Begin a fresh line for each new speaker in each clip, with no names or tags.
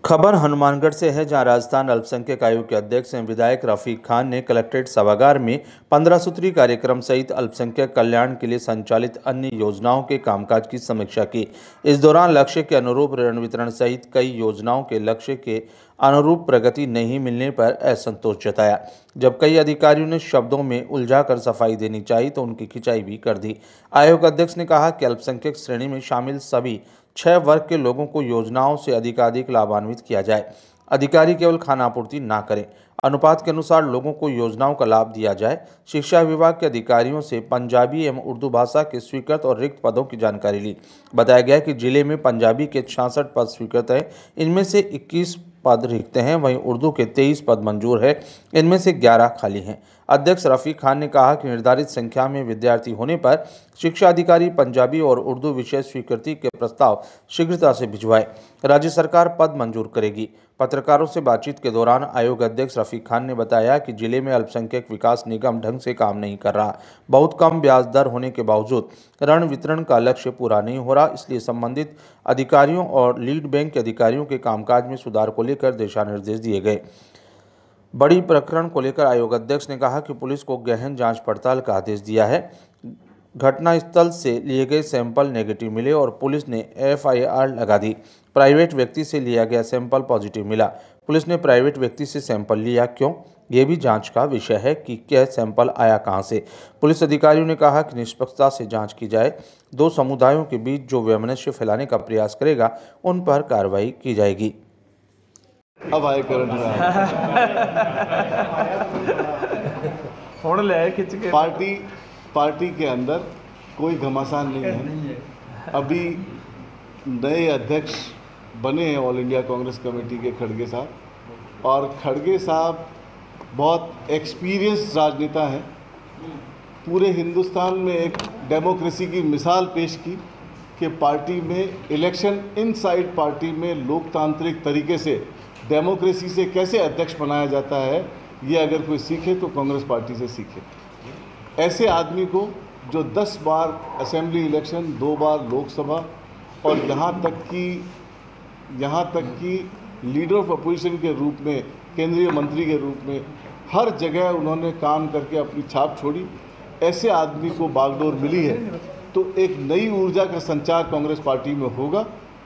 खबर हनुमानगढ़ से है, जहां राजस्थान अल्पसंख्यक आयोग के अध्यक्ष एवं विधायक रफीक खान ने कलेक्ट्रेट सभागार में 15 सूत्री कार्यक्रम सहित अल्पसंख्यक कल्याण के लिए संचालित अन्य योजनाओं के कामकाज की समीक्षा की। इस दौरान लक्ष्य के अनुरूप ऋण वितरण सहित कई योजनाओं के लक्ष्य के अनुरूप प्रगति नहीं मिलने पर असंतोष जताया। जब कई अधिकारियों ने शब्दों में उलझाकर सफाई देनी चाहिए तो उनकी खिंचाई भी कर दी। आयोग अध्यक्ष ने कहा कि अल्पसंख्यक श्रेणी में शामिल सभी 6 वर्ग के लोगों को योजनाओं से अधिकाधिक लाभान्वित किया जाए। अधिकारी केवल खानापूर्ति ना करें, अनुपात के अनुसार लोगों को योजनाओं का लाभ दिया जाए। शिक्षा विभाग के अधिकारियों से पंजाबी एवं उर्दू भाषा के स्वीकृत और रिक्त पदों की जानकारी ली। बताया गया कि जिले में पंजाबी के 66 पद स्वीकृत हैं, इनमें से 21 पद रिक्त हैं, वहीं उर्दू के 23 पद मंजूर है, इनमें से 11 खाली हैं। अध्यक्ष रफीक खान ने कहा कि निर्धारित संख्या में विद्यार्थी होने पर शिक्षा अधिकारी पंजाबी और उर्दू विषय स्वीकृति के प्रस्ताव शीघ्रता से भिजवाएं। राज्य सरकार पद मंजूर करेगी। पत्रकारों से बातचीत के दौरान आयोग अध्यक्ष रफीक खान ने बताया कि जिले में अल्पसंख्यक विकास निगम ढंग से काम नहीं कर रहा। बहुत कम ब्याज दर होने के बावजूद ऋण वितरण का लक्ष्य पूरा नहीं हो रहा, इसलिए संबंधित अधिकारियों और लीड बैंक के अधिकारियों के कामकाज में सुधार को लेकर दिशा निर्देश दिए गए। बड़ी प्रकरण को लेकर आयोग अध्यक्ष ने कहा कि पुलिस को गहन जांच पड़ताल का आदेश दिया है। घटनास्थल से लिए गए सैंपल नेगेटिव मिले और पुलिस ने FIR लगा दी। प्राइवेट व्यक्ति से लिया गया सैंपल पॉजिटिव मिला। पुलिस ने प्राइवेट व्यक्ति से सैंपल लिया क्यों, यह भी जांच का विषय है कि यह सैंपल आया कहां से। पुलिस अधिकारियों ने कहा कि निष्पक्षता से जांच की जाए। दो समुदायों के बीच जो वैमनस्य फैलाने का प्रयास करेगा उन पर कार्रवाई की जाएगी।
अब आए करंट पार्टी के अंदर कोई घमासान नहीं है। अभी नए अध्यक्ष बने हैं ऑल इंडिया कांग्रेस कमेटी के खड़गे साहब, और खड़गे साहब बहुत एक्सपीरियंस राजनेता हैं। पूरे हिंदुस्तान में एक डेमोक्रेसी की मिसाल पेश की कि पार्टी में इलेक्शन इनसाइड पार्टी में लोकतांत्रिक तरीके से डेमोक्रेसी से कैसे अध्यक्ष बनाया जाता है, ये अगर कोई सीखे तो कांग्रेस पार्टी से सीखे। ऐसे आदमी को जो 10 बार असेंबली इलेक्शन, 2 बार लोकसभा और यहाँ तक कि लीडर ऑफ अपोजिशन के रूप में, केंद्रीय मंत्री के रूप में हर जगह उन्होंने काम करके अपनी छाप छोड़ी, ऐसे आदमी को बागडोर मिली है तो एक नई ऊर्जा का संचार कांग्रेस पार्टी में होगा।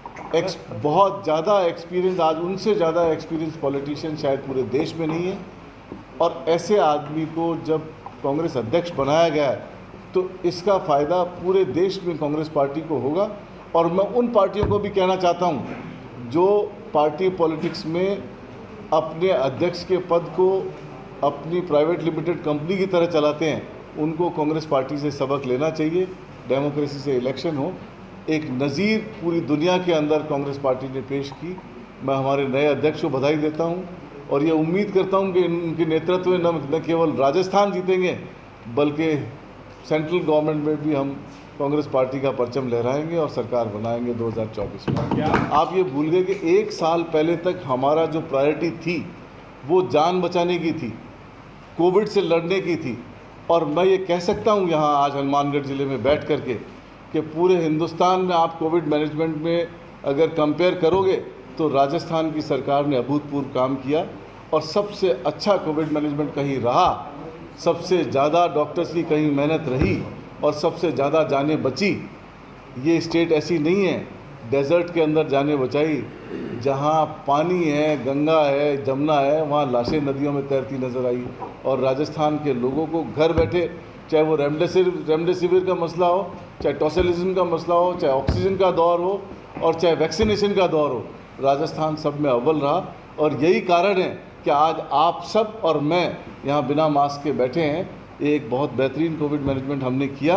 बहुत ज़्यादा एक्सपीरियंस, आज उनसे ज़्यादा एक्सपीरियंस पॉलिटिशियन शायद पूरे देश में नहीं है, और ऐसे आदमी को जब कांग्रेस अध्यक्ष बनाया गया है तो इसका फ़ायदा पूरे देश में कांग्रेस पार्टी को होगा। और मैं उन पार्टियों को भी कहना चाहता हूं जो पार्टी पॉलिटिक्स में अपने अध्यक्ष के पद को अपनी प्राइवेट लिमिटेड कंपनी की तरह चलाते हैं, उनको कांग्रेस पार्टी से सबक लेना चाहिए। डेमोक्रेसी से इलेक्शन हो, एक नज़ीर पूरी दुनिया के अंदर कांग्रेस पार्टी ने पेश की। मैं हमारे नए अध्यक्ष को बधाई देता हूं और ये उम्मीद करता हूं कि इनके नेतृत्व में न केवल राजस्थान जीतेंगे बल्कि सेंट्रल गवर्नमेंट में भी हम कांग्रेस पार्टी का परचम लहराएंगे और सरकार बनाएंगे 2024 में। आप ये भूल गए कि 1 साल पहले तक हमारा जो प्रायोरिटी थी वो जान बचाने की थी, कोविड से लड़ने की थी। और मैं ये कह सकता हूँ यहाँ आज हनुमानगढ़ ज़िले में बैठ करके कि पूरे हिंदुस्तान में आप कोविड मैनेजमेंट में अगर कंपेयर करोगे तो राजस्थान की सरकार ने अभूतपूर्व काम किया और सबसे अच्छा कोविड मैनेजमेंट कहीं रहा, सबसे ज़्यादा डॉक्टर्स की कहीं मेहनत रही और सबसे ज़्यादा जानें बची। ये स्टेट ऐसी नहीं है डेजर्ट के अंदर जानें बचाई, जहाँ पानी है, गंगा है, जमुना है, वहाँ लाशें नदियों में तैरती नज़र आई। और राजस्थान के लोगों को घर बैठे, चाहे वो रेमडेसिविर का मसला हो, चाहे टॉसिलिज़म का मसला हो, चाहे ऑक्सीजन का दौर हो और चाहे वैक्सीनेशन का दौर हो, राजस्थान सब में अव्वल रहा। और यही कारण है कि आज आप सब और मैं यहाँ बिना मास्क के बैठे हैं। एक बहुत बेहतरीन कोविड मैनेजमेंट हमने किया।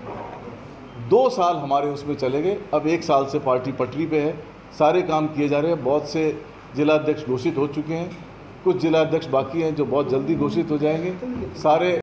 2 साल हमारे उसमें चले गए, अब 1 साल से पार्टी पटरी पे है, सारे काम किए जा रहे हैं। बहुत से जिलाध्यक्ष घोषित हो चुके हैं, कुछ जिलाध्यक्ष बाकी हैं जो बहुत जल्दी घोषित हो जाएंगे। सारे